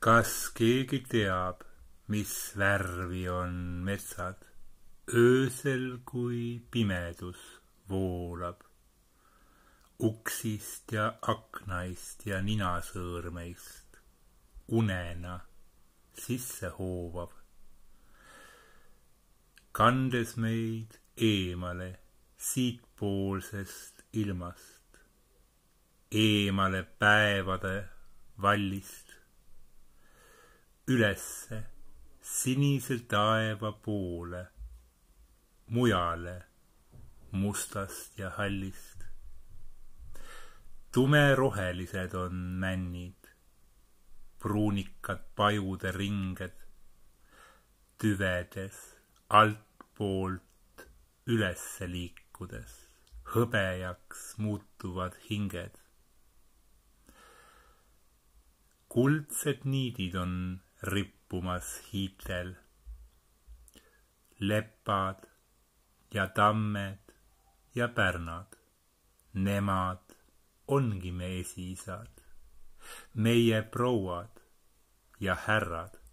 Kas keegi teab, mis värvi on metsad, öösel kui pimedus voolab, uksist ja aknaist ja ninasõõrmeist unena sisse hoovav, kandes meid eemale siitpoolsest ilmast, eemale päevade vallist, ülesse sinise taeva poole, mujale mustast ja hallist. Tumerohelised on männid, pruunikad pajude ringed, tüvedes altpoolt ülesse liikudes, hõbejaks muutuvad hinged. Kuldsed niidid on rippumas hiitel, lepad ja tammed ja pärnad, nemad ongi me esiisad, meie prouad ja härrad.